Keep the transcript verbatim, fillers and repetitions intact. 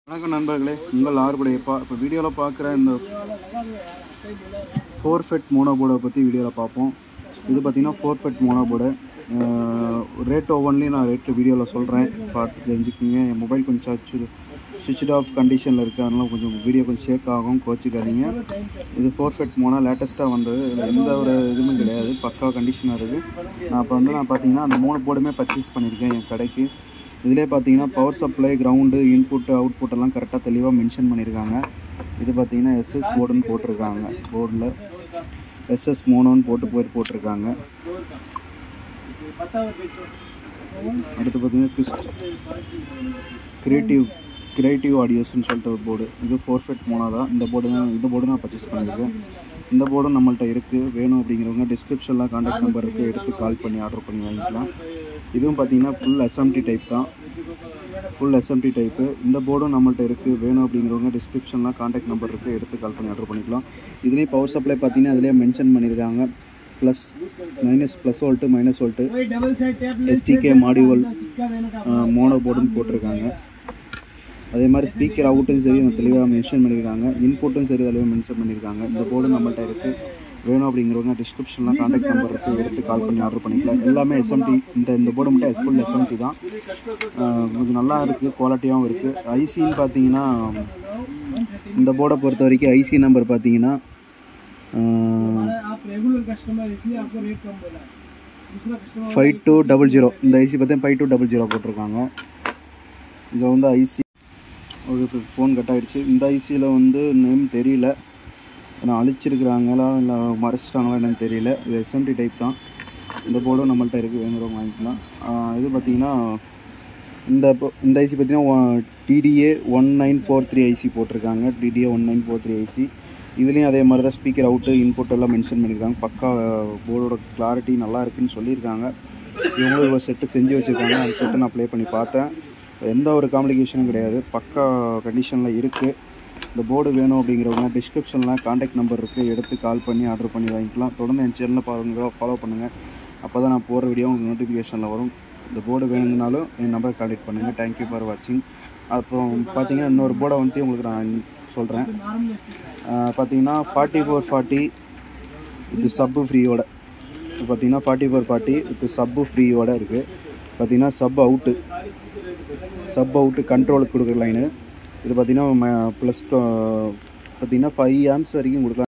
வணக்கம் நண்பர்களே, உங்கள் ஆர்வடையப்பா. இப்போ வீடியோவில் பார்க்குற இந்த ஃபோர் ஃபெட் மோனோ போர்டை பற்றி வீடியோவில் பார்ப்போம். இது பார்த்திங்கன்னா four fet mono board. Rate ஒவ்வொன்றிலையும் நான் ரேட்டு வீடியோவில் சொல்கிறேன், பார்த்து தெரிஞ்சுக்கிங்க. என் மொபைல் கொஞ்சம் சுவிட்ச் சுவிட்ச் ஆஃப் கண்டிஷனில் இருக்குது, அதனால் கொஞ்சம் வீடியோ கொஞ்சம் ஷேக் ஆகும், கோச்சிக்காதீங்க. இது ஃபோர் ஃபெட் மோனோ லேட்டஸ்ட்டாக வந்தது. இதில் எந்த ஒரு இதுவுமே கிடையாது, பக்கா கண்டிஷனாக இருக்குது. நான் இப்போ வந்து நான் பார்த்தீங்கன்னா அந்த மூணு போர்டுமே பர்ச்சேஸ் பண்ணியிருக்கேன் என் கடைக்கு. இதிலே பார்த்தீங்கன்னா power supply, ground, input, output எல்லாம் கரெக்டாக தெளிவாக மென்ஷன் பண்ணியிருக்காங்க. இது பார்த்தீங்கன்னா எஸ்எஸ் போர்டுன்னு போட்டிருக்காங்க. போர்டில் எஸ்எஸ் மோனோன்னு போட்டு போய் போட்டிருக்காங்க. அடுத்து பார்த்தீங்கன்னா கிறிஸ்ட் கிரியேட்டிவ் கிரியேட்டிவ் ஆடியோஸ்ன்னு சொல்லிட்டு ஒரு போர்டு. இது ஃபோர் ஃபெட் மோனோ தான். இந்த போர்டு தான் இந்த போர்டு நான் பர்ச்சேஸ் பண்ணியிருக்கேன். இந்த போர்டும் நம்மள்கிட்ட இருக்குது. வேணும் அப்படிங்கிறவங்க டிஸ்கிரிப்ஷனில் கான்டாக்ட் நம்பர் இருக்குது, எடுத்து கால் பண்ணி ஆர்டர் பண்ணி வாங்கிக்கலாம். இதுவும் பார்த்தீங்கன்னா ஃபுல் எஸ்எம்டி டைப் தான், ஃபுல் எஸ்எம்டி டைப்பு. இந்த போர்டும் நம்மள்கிட்ட இருக்குது. வேணும் அப்படிங்கிறவங்க டிஸ்கிரிப்ஷனில் கான்டாக்ட் நம்பர் இருக்குது, எடுத்து கால் பண்ணி ஆர்டர் பண்ணிக்கலாம். இதுலேயும் பவர் சப்ளை பார்த்தீங்கன்னா அதிலே மென்ஷன் பண்ணியிருக்காங்க. Plus minus plus volt, minus volt, STK module mono போர்டுன்னு போட்டிருக்காங்க. அதே மாதிரி ஸ்பீக்கர் அவுட்டும் சரி தெளிவாக மென்ஷன் பண்ணியிருக்காங்க. இன்புட்டும் சரி தெளிவாக மென்ஷன் பண்ணியிருக்காங்க. இந்த போர்டு நம்மள்கிட்ட இருக்குது. வேணும் அப்படிங்கிறவங்க டிஸ்கிரிப்ஷனில் கான்டாக்ட் நம்பர் இருக்குது, எடுத்து கால் பண்ணி ஆர்டர் பண்ணிக்கலாம். எல்லாமே எஸ்எம்டி. இந்த இந்த போர்டு மட்டும் எஸ்ஃபுல் எஸ்எம்டி தான். கொஞ்சம் நல்லா இருக்குது, குவாலிட்டியாகவும் இருக்குது. ஐசின்னு பார்த்தீங்கன்னா இந்த போர்டை பொறுத்த வரைக்கும் ஐசி நம்பர் பார்த்தீங்கன்னா ஃபைவ் டூ டபுள் ஜீரோ. இந்த ஐசி பார்த்தீங்கன்னா ஃபைவ் டூ டபுள் ஜீரோ போட்டிருக்காங்க. இது வந்து ஐசி. ஓகே, ஃபோன் கட் ஆகிடுச்சு. இந்த ஐசியில் வந்து நேம் தெரியல, நான் அழிச்சிருக்கிறாங்களா இல்லை மறைச்சிட்டாங்களா என்னன்னு தெரியல. இது எஸ்எம்டி டைப் தான். இந்த போர்டும் நம்மள்கிட்ட இருக்குது, வேணுறவங்க வாங்கிக்கலாம். இது பார்த்திங்கன்னா இந்த இந்த ஐசி பார்த்திங்கன்னா TDA one nine four three IC போட்டிருக்காங்க. TDA one nine four three IC. இதுலேயும் அதே மாதிரி தான் ஸ்பீக்கர் அவுட்டு, இன்புட் எல்லாம் மென்ஷன் பண்ணியிருக்காங்க. பக்கா போர்டோட கிளாரிட்டி நல்லா இருக்குதுன்னு சொல்லியிருக்காங்க. இவங்களும் ஒரு செட்டு செஞ்சு வச்சுருக்காங்க. அந்த செட்டை நான் ப்ளே பண்ணி பார்த்தேன். எந்த ஒரு காம்ப்ளிகேஷனும் கிடையாது, பக்கா கண்டிஷனில் இருக்குது. இந்த போர்டு வேணும் அப்படிங்கிறவங்க டிஸ்கிரிப்ஷனில் கான்டாக்ட் நம்பர் இருக்குது, எடுத்து கால் பண்ணி ஆர்டர் பண்ணி வாங்கிக்கலாம். தொடர்ந்து என் சேனலில் பாருங்க, ஃபாலோ பண்ணுங்கள். அப்போ தான் நான் போகிற வீடியோ உங்களுக்கு நோட்டிஃபிகேஷனில் வரும். இந்த போர்டு வேணுங்கனாலும் என் நம்பர் கான்டாக்ட் பண்ணுங்கள். தேங்க்யூ ஃபார் வாட்சிங். அப்புறம் பார்த்தீங்கன்னா இன்னொரு போர்டை வந்து உங்களுக்கு நான் சொல்கிறேன். பார்த்தீங்கன்னா ஃபார்ட்டி ஃபோர் ஃபார்ட்டி இது சப்பு ஃப்ரீயோட பார்த்தீங்கன்னா ஃபார்ட்டி ஃபோர் ஃபார்ட்டி இது சப்பு ஃப்ரீயோட இருக்குது. பார்த்தீங்கன்னா சப் அவுட்டு சப் அவுட்டு கண்ட்ரோலுக்கு கொடுக்குற லைனு. இது பார்த்திங்கன்னா ப்ளஸ் பார்த்தீங்கன்னா ஃபைவ் ஆம்ஸ் வரைக்கும் கொடுக்கலாம்.